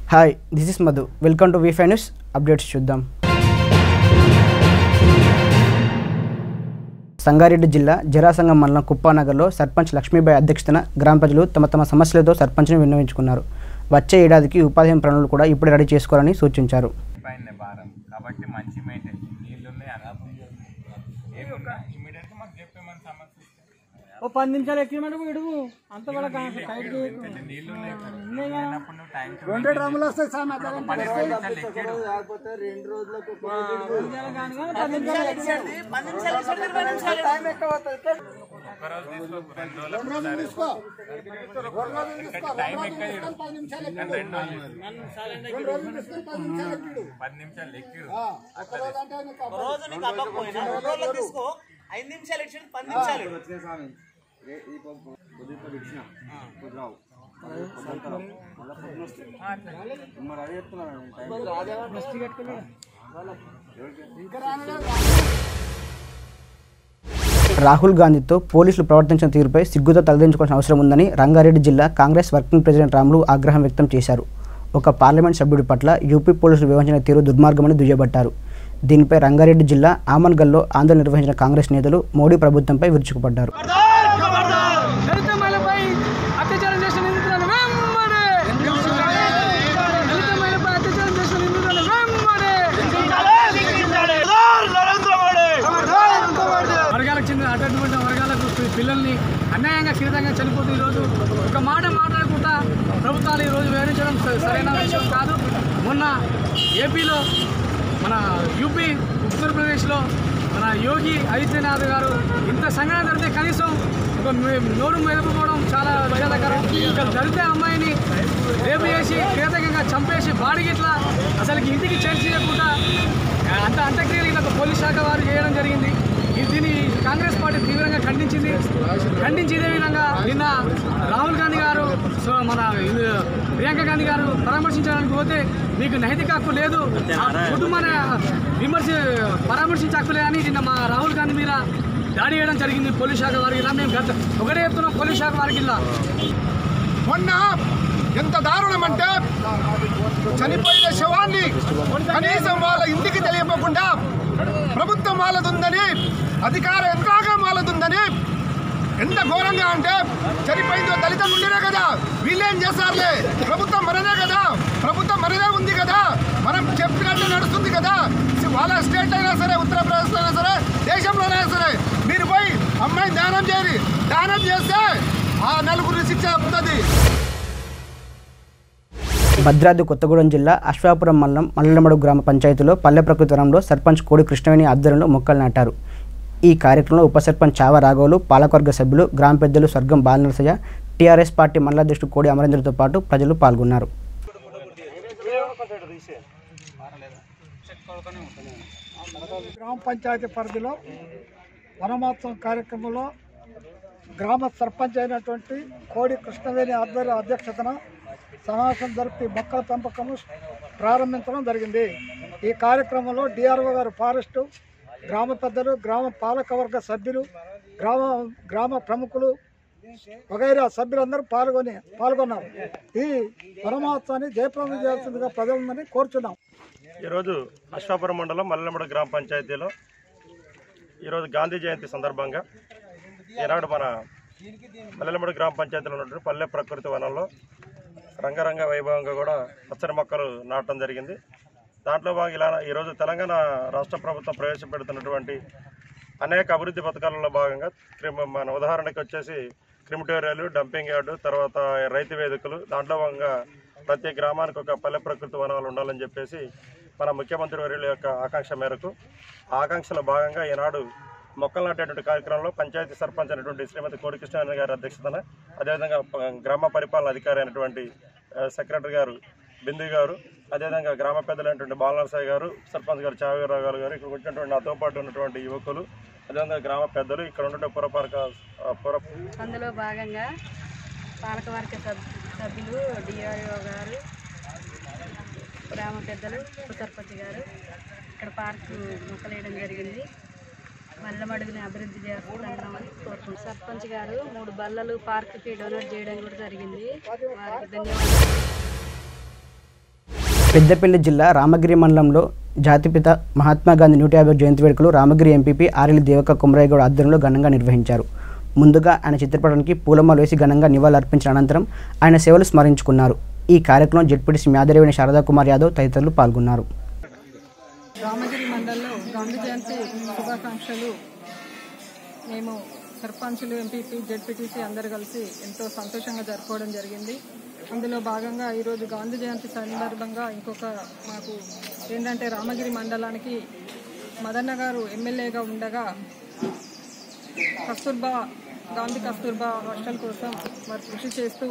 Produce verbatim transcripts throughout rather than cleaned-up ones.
Hi, this is Madhu. Welcome to V five news updates. చూద్దాం. సంగారెడ్డి జిల్లా జరాసంగం మండలం కుప్పానగర్లో సర్పంచ్ లక్ష్మీబాయి అధ్యక్షతన గ్రామ ప్రజలు తమ తమ సమస్యలతో సర్పంచ్ని విన్నవించుకున్నారు. వచ్చే ఏడాదికి ఉపాధి పనులు కూడా ఇప్పుడే రెడీ చేసుకోవాలని సూచించారు. ఓ పది నిమిషాలు ఎక్కిమంటే విడువు అంత కూడా రెండు డ్రమ్ములు వస్తాయి సార్. రెండు రోజులకు ఐదు నిమిషాలు ఇచ్చి పది నిమిషాలు రాహుల్ గాంధీతో పోలీసులు ప్రవర్తించిన తీరుపై సిగ్గుతో తలదించుకోవాల్సిన అవసరం ఉందని రంగారెడ్డి జిల్లా కాంగ్రెస్ వర్కింగ్ ప్రెసిడెంట్ రాములు ఆగ్రహం వ్యక్తం చేశారు. ఒక పార్లమెంట్ సభ్యుడి పట్ల యూపీ పోలీసులు వ్యవహరించిన తీరు దుర్మార్గమని దుయ్యబట్టారు. దీనిపై రంగారెడ్డి జిల్లా ఆమన్గల్లో ఆందోళన నిర్వహించిన కాంగ్రెస్ నేతలు మోడీ ప్రభుత్వంపై విరుచుకుపడ్డారు. వర్గాలకు చెందిన అటువంటి వర్గాలకు పిల్లల్ని అన్యాయంగా కిరీతంగా చనిపోతూ ఈరోజు ఒక మాట మాట్లాడకుండా ప్రభుత్వాలు ఈరోజు వివరించడం సరైన విషయం కాదు. మొన్న ఏపీలో మన యూపీ ఉత్తరప్రదేశ్లో మన యోగి ఆదిత్యనాథ్ గారు ఇంత సంఘటన జరిగితే కనీసం ఒక నోరు మెదపుకోవడం చాలా విషాదకరం. ఇక్కడ జరిగితే అమ్మాయిని రేపు చేసి కీలకంగా చంపేసి బాడిగిట్లా అసలుకి ఇంటికి చేర్చేయకుండా అంత అంత్యక్రియలు ఇలా పోలీస్ శాఖ వారు చేయడం జరిగింది. దీన్ని కాంగ్రెస్ పార్టీ తీవ్రంగా ఖండించింది. ఖండించి ఇదే విధంగా నిన్న రాహుల్ గాంధీ గారు మన ప్రియాంక గాంధీ గారు పరామర్శించడానికి పోతే మీకు నైతిక హక్కు లేదు, కుటుంబాన్ని విమర్శ పరామర్శించే హక్కు లేదని నిన్న మా రాహుల్ గాంధీ మీద దాడి చేయడం జరిగింది పోలీస్ శాఖ వారికి. ఇలా మేము గత ఒకటే చెప్తున్నాం పోలీస్ శాఖ వారికి. ఇలా మొన్న ఎంత దారుణం అంటే చనిపోయిన శవాన్ని కనీసం వాళ్ళ ఇంటికి తెలియకుండా ప్రభుత్వం వాళ్ళదుందని, అధికార యంత్రాంగం వాళ్ళదుందని, ఎంత ఘోరంగా అంటే చనిపోయిందో దళితం ఉండేనే కదా, వీళ్ళేం చేస్తారులే, ప్రభుత్వం మననే కదా, ప్రభుత్వం మననే ఉంది కదా, మనం చెప్పినట్టు నడుస్తుంది కదా, వాళ్ళ స్టేట్ అయినా సరే, ఉత్తరప్రదేశ్ అయినా సరే, దేశంలోనైనా సరే మీరు పోయి అమ్మాయిని దానం చేయరు. దానం చేస్తే ఆ నలుగురిని శిక్ష అవుతుంది. భద్రాద్రి కొత్తగూడెం జిల్లా అశ్వాపురం మండలం మల్లెమడు గ్రామ పంచాయతీలో పల్లె ప్రకృతి వనంలో సర్పంచ్ కోడి కృష్ణవేణి ఆధ్వర్యంలో మొక్కలు నాటారు. ఈ కార్యక్రమంలో ఉప సర్పంచ్ చావ రాఘవులు, పాలకవర్గ సభ్యులు, గ్రామ పెద్దలు స్వర్గం బాలనరసయ్య, టీఆర్ఎస్ పార్టీ మండలాధ్యక్షుడు కోడి అమరేంద్రతో పాటు ప్రజలు పాల్గొన్నారు. గ్రామ పంచాయతీ పరిధిలో వనమహోత్సవం కార్యక్రమంలో గ్రామ సర్పంచ్ అయినటువంటి కోడి కృష్ణవేణి ఆధ్వర్య అధ్యక్షతన సమావేశం జరిపి మొక్కల పెంపకము ప్రారంభించడం జరిగింది. ఈ కార్యక్రమంలో డిఆర్ఓ గారు ఫారెస్టు, గ్రామ పెద్దలు, గ్రామ పాలకవర్గ సభ్యులు, గ్రామ గ్రామ ప్రముఖులు వగైరా సభ్యులందరూ పాల్గొని పాల్గొన్నారు. ఈ వనమహోత్సవాన్ని జయప్రదం చేయాల్సిందిగా ప్రజలందరినీ కోరుచున్నాం. ఈరోజు అశ్వాపురం మండలం మల్లెమడ గ్రామ పంచాయతీలో ఈరోజు గాంధీ జయంతి సందర్భంగా ఈనాడు మన మల్లెమడ గ్రామ పంచాయతీలో ఉన్నటువంటి పల్లె ప్రకృతి వనంలో రంగరంగ వైభవంగా కూడా పచ్చని మొక్కలు నాటడం జరిగింది. దాంట్లో భాగంగా ఇలా ఈరోజు తెలంగాణ రాష్ట్ర ప్రభుత్వం ప్రవేశపెడుతున్నటువంటి అనేక అభివృద్ధి పథకాలలో భాగంగా మన ఉదాహరణకి వచ్చేసి క్రిమిటోరియాలు, డంపింగ్ యార్డు, తర్వాత రైతు వేదికలు, దాంట్లో భాగంగా ప్రతి గ్రామానికి ఒక పల్లె ప్రకృతి వనాలు ఉండాలని చెప్పేసి మన ముఖ్యమంత్రి వర్యుల యొక్క ఆకాంక్ష మేరకు ఆకాంక్షలో భాగంగా ఈనాడు మొక్కలు నాటేటువంటి కార్యక్రమంలో పంచాయతీ సర్పంచ్ అయినటువంటి శ్రీమతి కోడి కృష్ణవేణి గారి అధ్యక్షతన, అదేవిధంగా గ్రామ పరిపాలన అధికారి అయినటువంటి సెక్రటరీ గారు బిందు గారు, అదేవిధంగా గ్రామ పెద్దలైనటువంటి బాలనరసయ్య గారు, సర్పంచ్ గారు చావీరావు గారు, ఇక్కడ వచ్చినటువంటి నాతో పాటు ఉన్నటువంటి యువకులు, అదేవిధంగా గ్రామ పెద్దలు, ఇక్కడ ఉన్నటువంటి పురపాలక పుర అందులో భాగంగా పాలకవర్గ సభ్యులు, డిఆర్ఓ గారు, గ్రామ పెద్దలు, సర్పంచ్ గారు ఇక్కడ పార్కు మొక్కలు వేయడం జరిగింది. మల్లెమడుగుని అభివృద్ధి చేస్తున్నామని కోరుకుంటున్నాం. సర్పంచ్ గారు మూడు బల్లలు పార్కుకి డొనేట్ చేయడం కూడా జరిగింది. వారికి ధన్యవాదాలు. పెద్దపల్లి జిల్లా రామగిరి మండలంలో జాతిపిత మహాత్మా గాంధీ నూట యాభై జయంతి వేడుకలు రామగిరి ఎంపీపీ ఆర్ఎల్ దేవక కుమరయ్యగౌడ్ ఆధ్వర్యంలో ఘనంగా నిర్వహించారు. ముందుగా ఆయన చిత్రపటానికి పూలమాల వేసి ఘనంగా నివాళులర్పించిన అనంతరం ఆయన సేవలు స్మరించుకున్నారు. ఈ కార్యక్రమంలో జెడ్పీటీసీ మ్యాదరేవిని శారదా కుమార్ యాదవ్ తదితరులు పాల్గొన్నారు. రామగిరి మండలంలో గాంధీ జయంతి శుభాకాంక్షలు మేము సర్పంచులు, ఎంపీపీ, జెడ్పీటీసీ అందరు కలిసి ఎంతో సంతోషంగా జరుపుకోవడం జరిగింది. అందులో భాగంగా ఈరోజు గాంధీ జయంతి సందర్భంగా ఇంకొక మాకు ఏంటంటే రామగిరి మండలానికి మదన్న గారు ఎమ్మెల్యేగా ఉండగా కస్తూర్బా గాంధీ కస్తూర్బా హాస్టల్ కోసం వారు కృషి చేస్తూ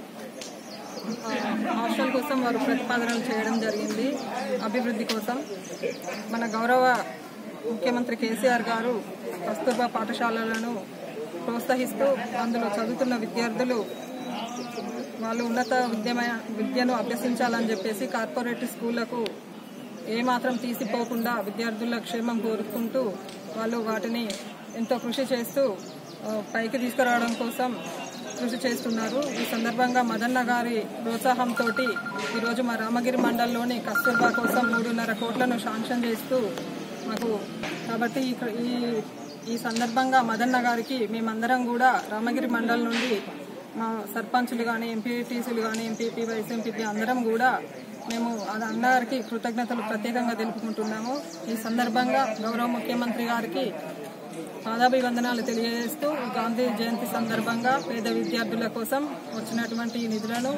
హాస్టల్ కోసం వారు ప్రతిపాదనలు చేయడం జరిగింది. అభివృద్ధి కోసం మన గౌరవ ముఖ్యమంత్రి కేసీఆర్ గారు కస్తూర్బా పాఠశాలలను ప్రోత్సహిస్తూ అందులో చదువుతున్న విద్యార్థులు వాళ్ళు ఉన్నత విద్యమయ విద్యను అభ్యసించాలని చెప్పేసి కార్పొరేట్ స్కూళ్లకు ఏమాత్రం తీసిపోకుండా విద్యార్థుల క్షేమం కోరుకుంటూ వాళ్ళు వాటిని ఎంతో కృషి చేస్తూ పైకి తీసుకురావడం కోసం కృషి చేస్తున్నారు. ఈ సందర్భంగా మదన్న గారి ప్రోత్సాహంతో ఈరోజు మా రామగిరి మండలంలోని కస్తూర్బా కోసం మూడున్నర కోట్లను శాంక్షన్ చేస్తూ మాకు కాబట్టి ఈ ఈ సందర్భంగా మదన్న గారికి మేమందరం కూడా రామగిరి మండలం నుండి మా సర్పంచులు కానీ, ఎంపీటీసీలు కానీ, ఎంపీపీ, వైస్ ఎంపీపీ అందరం కూడా మేము అన్నగారికి కృతజ్ఞతలు ప్రత్యేకంగా తెలుపుకుంటున్నాము. ఈ సందర్భంగా గౌరవ ముఖ్యమంత్రి గారికి పాదాభివందనాలు తెలియజేస్తూ గాంధీ జయంతి సందర్భంగా పేద విద్యార్థుల కోసం వచ్చినటువంటి నిధులను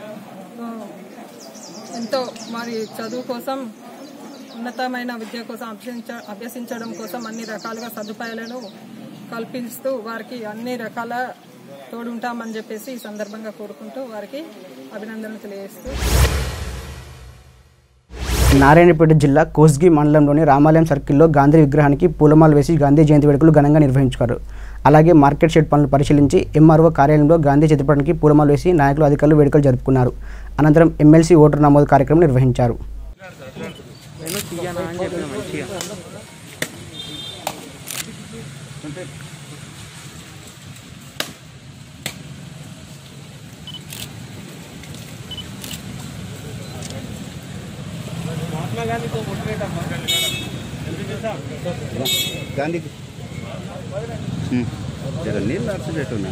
ఎంతో వారి చదువు కోసం, ఉన్నతమైన విద్య కోసం అభ్యసించ అభ్యసించడం కోసం అన్ని రకాలుగా సదుపాయాలను కల్పిస్తూ వారికి అన్ని రకాల తోడుంటామని చెప్పేసి ఈ సందర్భంగా కోరుకుంటూ వారికి అభినందనలు తెలియజేస్తూ నారాయణపేట జిల్లా కోస్గి మండలంలోని రామాలయం సర్కిల్లో గాంధీ విగ్రహానికి పూలమాల వేసి గాంధీ జయంతి వేడుకలు ఘనంగా నిర్వహించారు. అలాగే మార్కెట్ షెడ్ పనులు పరిశీలించి ఎంఆర్ఓ కార్యాలయంలో గాంధీ చిత్రపటానికి పూలమాల వేసి నాయకులు, అధికారులు వేడుకలు జరుపుకున్నారు. అనంతరం ఎమ్మెల్సీ ఓటర్ నమోదు కార్యక్రమం నిర్వహించారు. గాంధీకి నీళ్ళు అర్చబెట్టున్నా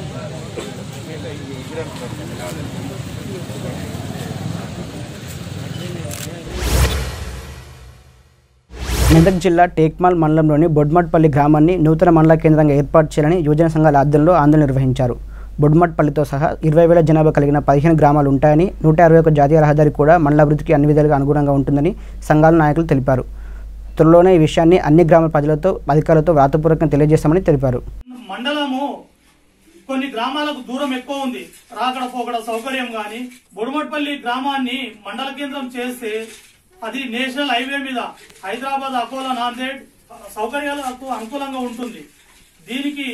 మెదక్ జిల్లా టేక్మాల్ మండలంలోని బొడ్మట్పల్లి గ్రామాన్ని నూతన మండల కేంద్రంగా ఏర్పాటు చేయాలని యువజన సంఘాల ఆధ్వర్యంలో ఆందోళన నిర్వహించారు. బొడ్మట్పల్లితో సహా ఇరవై వేల జనాభా కలిగిన పదిహేను గ్రామాలు ఉంటాయని, నూట అరవై ఒక జాతీయ రహదారి కూడా మండలాభివృద్ధికి అన్ని విధాలుగా అనుగుణంగా ఉంటుందని సంఘాల నాయకులు తెలిపారు. త్వరలోనే ఈ విషయాన్ని అన్ని గ్రామాల ప్రజలతో, అధికారులతో వ్రాతపూర్వకంగా తెలియజేస్తామని తెలిపారు. మండలము కొన్ని గ్రామాలకు దూరం ఎక్కువ ఉంది, రాకడ పోకడ సౌకర్యం కానీ బొడ్మట్పల్లి గ్రామాన్ని మండల కేంద్రం చేస్తే అది నేషనల్ హైవే మీద హైదరాబాద్, అకోలా, నాందేడ్ సౌకర్యాలకు అనుకూలంగా ఉంటుంది. దీనికి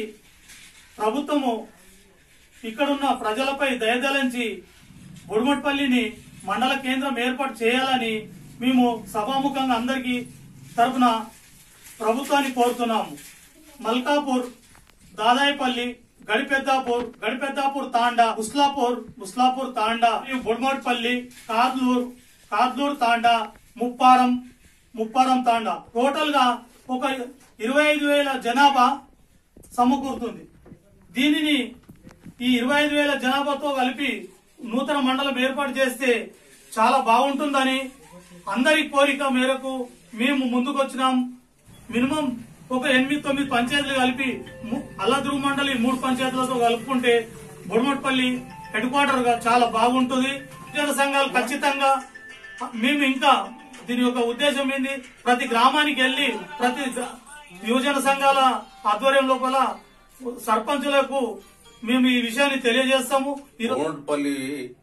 ప్రభుత్వము ఇక్కడున్న ప్రజలపై దయదలించి బొడ్మట్పల్లిని మండల కేంద్రం ఏర్పాటు చేయాలని మేము సభాముఖంగా అందరికీ తరఫున ప్రభుత్వాన్ని కోరుతున్నాము. మల్కాపూర్, దాదాయిపల్లి, గడిపెద్దాపూర్, గడిపెద్దాపూర్ తాండా, ముస్లాపూర్, ముస్లాపూర్ తాండా, బొడ్మట్పల్లి, కార్లూర్, కార్లూర్ తాండా, ముప్పారం, ముప్పారం తాండా టోటల్ గా ఒక ఇరవై ఐదు వేల జనాభా సమకూరుతుంది. దీనిని ఈ ఇరవై ఐదు వేల జనాభాతో కలిపి నూతన మండలం ఏర్పాటు చేస్తే చాలా బాగుంటుందని అందరి కోరిక మేరకు మేము ముందుకొచ్చినాం. మినిమం ఒక ఎనిమిది తొమ్మిది పంచాయతీలు కలిపి అల్లద్రు మండలి మూడు పంచాయతీలతో కలుపుకుంటే బొడ్మట్పల్లి హెడ్ క్వార్టర్ గా చాలా బాగుంటుంది. ఉద్యోగ సంఘాలు ఖచ్చితంగా మేము ఇంకా దీని యొక్క ఉద్దేశం ఏంది, ప్రతి గ్రామానికి వెళ్లి ప్రతి యువజన సంఘాల ఆధ్వర్యం లోపల సర్పంచులకు మేము ఈ విషయాన్ని తెలియజేస్తాము. బొడ్మట్పల్లి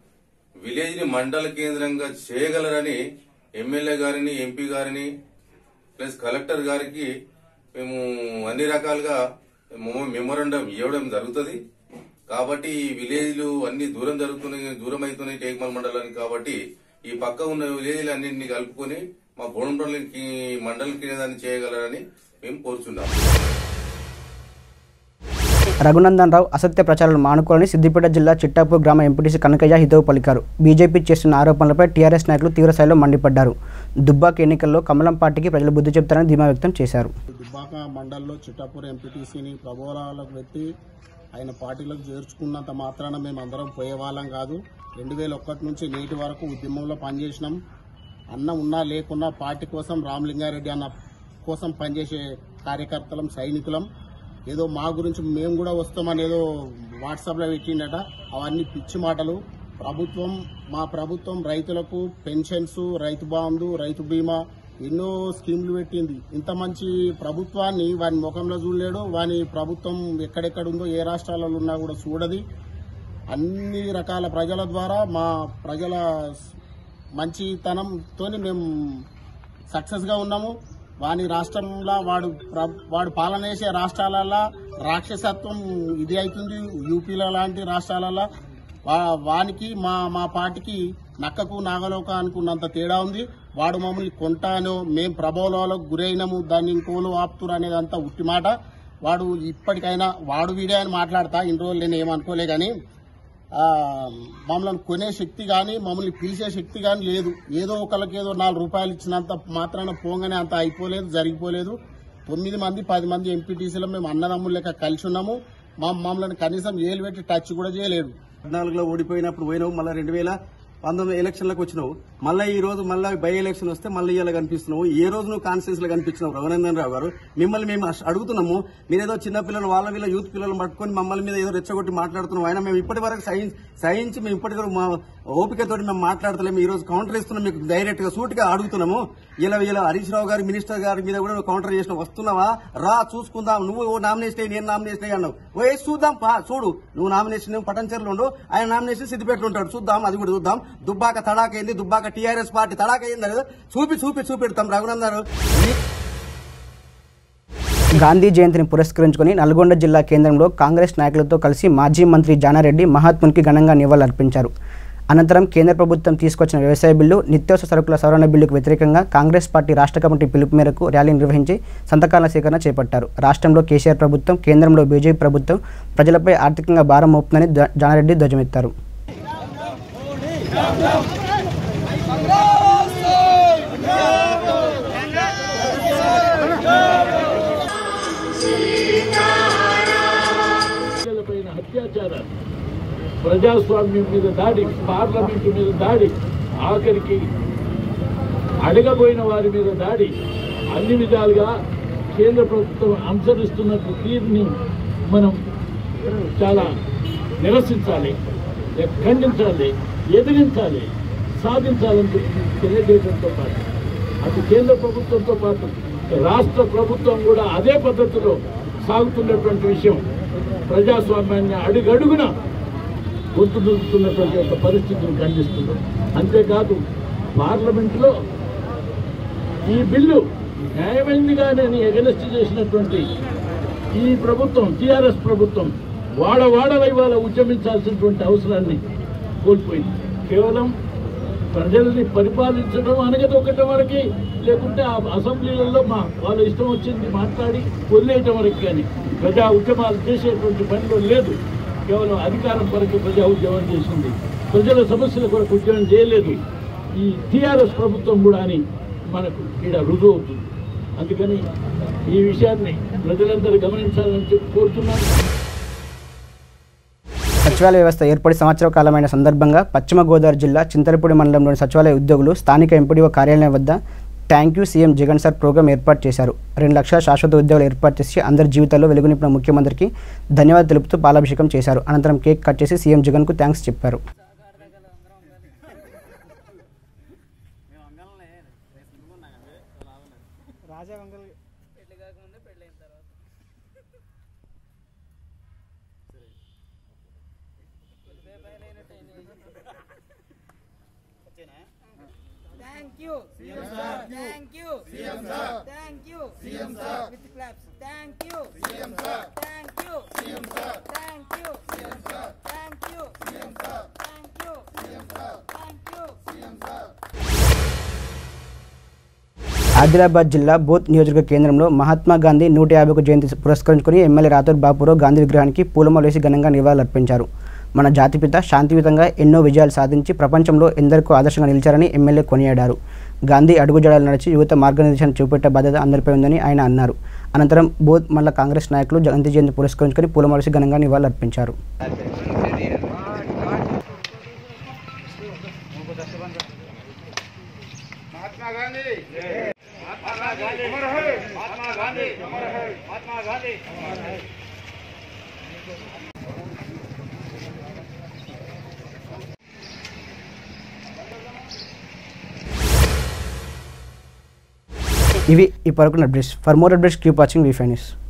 విలేజ్ ని మండల కేంద్రంగా చేయగలరని ఎమ్మెల్యే గారిని, ఎంపీ గారిని ప్లస్ కలెక్టర్ గారికి మేము అన్ని రకాలుగా మెమోరాండం ఇవ్వడం జరుగుతుంది. కాబట్టి ఈ విలేజ్లు అన్ని దూరం జరుగుతున్నాయి, దూరం అవుతున్నాయి టేక్మాల్ మండలానికి. కాబట్టి ఈ పక్క ఉన్న విలేజ్లు అన్నింటినీ కలుపుకొని మా బొడ్మట్పల్లికి మండల కేంద్రాన్ని చేయగలరని మేము కోరుచున్నాము. రఘునందన్ రావు అసత్య ప్రచారాలను మానుకోవాలని సిద్దిపేట జిల్లా చిట్టాపూర్ గ్రామ ఎంపీటీసీ కనకయ్య హితవు పలికారు. బీజేపీ చేస్తున్న ఆరోపణలపై టీఆర్ఎస్ నాయకులు తీవ్రస్థాయిలో మండిపడ్డారు. దుబ్బాక ఎన్నికల్లో కమలం పార్టీకి ప్రజలు బుద్ధి చెప్తారని ధీమా వ్యక్తం చేశారు. దుబ్బాక మండలంలో చిట్టాపూర్ ఎంపీటీసీని ప్రభోరాలకు పెట్టి ఆయన పార్టీలకు చేర్చుకున్నంత మాత్రాన మేము అందరం పోయేవాళ్ళం కాదు. రెండు వేల ఒకటి నుంచి నేటి వరకు ఉద్యమంలో పనిచేసినాం. అన్న ఉన్నా లేకున్నా పార్టీ కోసం రామలింగారెడ్డి అన్న కోసం పనిచేసే కార్యకర్తలం, సైనికులం. ఏదో మా గురించి మేము కూడా వస్తామనేదో వాట్సాప్లో పెట్టిండట. అవన్నీ పిచ్చి మాటలు. ప్రభుత్వం మా ప్రభుత్వం రైతులకు పెన్షన్స్, రైతు బంధు, రైతు బీమా ఎన్నో స్కీములు పెట్టింది. ఇంత మంచి ప్రభుత్వాన్ని వాని ముఖంలో చూడలేడు. వాని ప్రభుత్వం ఎక్కడెక్కడ ఉందో ఏ రాష్ట్రాలలో ఉన్నా కూడా చూడది. అన్ని రకాల ప్రజల ద్వారా మా ప్రజల మంచితనంతో మేము సక్సెస్గా ఉన్నాము. వాని రాష్ట్రంలో వాడు వాడు పాలన చేసే రాష్ట్రాలలో రాక్షసత్వం ఇది అవుతుంది. యూపీలో లాంటి రాష్ట్రాలలో వానికి మా మా పార్టీకి నక్కకు నాగలోకానికి ఉన్నంత తేడా ఉంది. వాడు మమ్మల్ని కొంటానో మేము ప్రభావాలకు గురైనము దాన్ని ఇంకోలు ఆపుతురు అనేది అంతా ఉట్టి మాట. వాడు ఇప్పటికైనా వాడు వీడే అని మాట్లాడతా ఇన్ని రోజులు నేను ఏమనుకోలే కానీ మమ్మల్ని కొనే శక్తి కానీ మమ్మల్ని పిలిచే శక్తి కానీ లేదు. ఏదో ఒకరికి ఏదో నాలుగు రూపాయలు ఇచ్చినంత మాత్రాన పోగానే అంత అయిపోలేదు, జరిగిపోలేదు. తొమ్మిది మంది పది మంది ఎంపీటీసీలో మేము అన్నదమ్ములు లెక్క కలిసి ఉన్నాము. మా మమ్మల్ని కనీసం ఏలు పెట్టి టచ్ కూడా చేయలేడు. పద్నాలుగులో ఓడిపోయినప్పుడు పోయినావు, మళ్ళీ రెండు వేల పంతొమ్మిది ఎలక్షన్లకు వచ్చినావు. మళ్ళీ ఈ రోజు మళ్ళీ బై ఎలక్షన్ వస్తే మళ్ళీ ఇలా కనిపిస్తున్నావు. ఏ రోజు నువ్వు కాన్స్టిట్యూన్స్ లో కనిపించినావు రఘునందన్ రావు గారు. మిమ్మల్ని మేము అడుగుతున్నాము, మీరేదో చిన్నపిల్లలు వాళ్ళ వీళ్ళ యూత్ పిల్లలు పట్టుకొని మమ్మల్ని మీద ఏదో రెచ్చగొట్టి మాట్లాడుతున్నాం. అయినా మేము ఇప్పటి వరకు సహించి మేము ఇప్పటి వరకు మా ఓపికతో మేము మాట్లాడతలేము. ఈ రోజు కౌంటర్ ఇస్తున్నాం, మీకు డైరెక్ట్ గా సూట్ గా అడుగుతున్నాము. ఇలా ఇలా హరీష్ రావు గారు మినిస్టర్ గారి మీద కూడా కౌంటర్ చేసిన వస్తున్నావా? రా చూసుకుందాం. నువ్వు నామినేషన్ అయ్యి నేను నామినేషన్ అయ్యి అన్నావు. ఓ చూద్దాం చూడు, నువ్వు నామినేషన్ పటంచెర్లు ఉండు, ఆయన నామినేషన్ సిద్దిపేటలో ఉంటాడు. చూద్దాం, అది కూడా చూద్దాం. దుబ్బాక తడాకైంది, దుబ్బాక టీఆర్ఎస్ పార్టీ తడాకైంది అనేది చూపి చూపి చూపెడతాం. రఘునందన్ గాంధీ జయంతిని పురస్కరించుకుని నల్గొండ జిల్లా కేంద్రంలో కాంగ్రెస్ నాయకులతో కలిసి మాజీ మంత్రి జానారెడ్డి మహాత్మునికి ఘనంగా నివాళులర్పించారు. అనంతరం కేంద్ర ప్రభుత్వం తీసుకొచ్చిన వ్యవసాయ బిల్లు, నిత్యావసర సరుకుల సవరణ బిల్లుకు వ్యతిరేకంగా కాంగ్రెస్ పార్టీ రాష్ట్ర కమిటీ పిలుపు మేరకు ర్యాలీ నిర్వహించి సంతకాల సేకరణ చేపట్టారు. రాష్ట్రంలో కేసీఆర్ ప్రభుత్వం, కేంద్రంలో బీజేపీ ప్రభుత్వం ప్రజలపై ఆర్థికంగా భారం మోపుతుందని జానారెడ్డి ధ్వజమెత్తారు. అత్యాచారాలు, ప్రజాస్వామ్యం మీద దాడి, పార్లమెంటు మీద దాడి, ఆఖరికి అడగబోయిన వారి మీద దాడి, అన్ని విధాలుగా కేంద్ర ప్రభుత్వం అనుసరిస్తున్న తీరుని మనం చాలా నిరసించాలి, ఖండించాలి, ఎదిరించాలి, సాధించాలని చెప్పి తెలియజేయడంతో పాటు అటు కేంద్ర ప్రభుత్వంతో పాటు రాష్ట్ర ప్రభుత్వం కూడా అదే పద్ధతిలో సాగుతున్నటువంటి విషయం ప్రజాస్వామ్యాన్ని అడుగడుగున గొంతు దొరుకుతున్నటువంటి ఒక పరిస్థితిని ఖండిస్తున్నాం. అంతేకాదు పార్లమెంటులో ఈ బిల్లు న్యాయమైందిగానే ఎగనెస్ట్ చేసినటువంటి ఈ ప్రభుత్వం, టీఆర్ఎస్ ప్రభుత్వం వాడవాడల ఇవాళ ఉద్యమించాల్సినటువంటి అవసరాన్ని కోల్పోయింది. కేవలం ప్రజల్ని పరిపాలించడం అనగదొక్కటం వరకు, లేకుంటే ఆ అసెంబ్లీలలో మా వాళ్ళ ఇష్టం వచ్చింది మాట్లాడి వదిలేయటం వరకు కానీ ప్రజా ఉద్యమాలు చేసేటువంటి పనిలో లేదు. కేవలం అధికారం కొరకు ప్రజా ఉద్యమం చేసింది, ప్రజల సమస్యల కొరకు ఉద్యమం చేయలేదు. ఈ టీఆర్ఎస్ ప్రభుత్వం కూడా అని మనకు ఇక్కడ రుజువు అవుతుంది. అందుకని ఈ విషయాన్ని ప్రజలందరూ గమనించాలని చెప్పి కోరుతున్నాను. సచివాలయ వ్యవస్థ ఏర్పడి సంవత్సర కాలమైన సందర్భంగా పశ్చిమ గోదావరి జిల్లా చింతలపూడి మండలంలోని సచివాలయ ఉద్యోగులు స్థానిక ఎంపీడీఓ కార్యాలయం వద్ద thank you CM Jagan sir program ఏర్పాటు చేశారు. రెండు లక్షల శాశ్వత ఉద్యోగులు ఏర్పాటు చేసి అందరి జీవితాల్లో వెలుగు నింపిన ముఖ్యమంత్రికి ధన్యవాదాలు తెలుపుతూ పాలాభిషేకం చేశారు. అనంతరం కేక్ కట్ చేసి సీఎం జగన్కు థ్యాంక్స్ చెప్పారు. Thank you, C M sir. Thank you, C M sir. Thank you, C M sir. With claps. Thank you, C M sir. Thank you, C M sir. Thank you, C M sir. Thank you, C M sir. Thank you, C M sir. Thank you, C M sir. Adilabad జిల్లా బోత్ నియోజకవర్గ కేంద్రంలో మహాత్మా గాంధీ నూట యాభైవ జయంతి పురస్కరించుకుని MLA Rathod Bapurao Gandhi విగ్రహానికి పూలమాల వేసి ఘనంగా నివాళులర్పించారు. మన జాతిపిత శాంతియుతంగా ఎన్నో విజయాలు సాధించి ప్రపంచంలో ఎందరికో ఆదర్శంగా నిలిచారని ఎమ్మెల్యే కొనియాడారు. గాంధీ అడుగుజాడలు నడిచి యువత మార్గనిర్దేశం చూపెట్టే బాధ్యత అందరిపై ఉందని ఆయన అన్నారు. అనంతరం బోత్ మండల కాంగ్రెస్ నాయకులు గాంధీ జయంతి పురస్కరించుకుని పూలమాల వేసి ఘనంగా నివాళులర్పించారు. ఇవి ఇప్పటివరకు updates. For more updates keep watching V five news.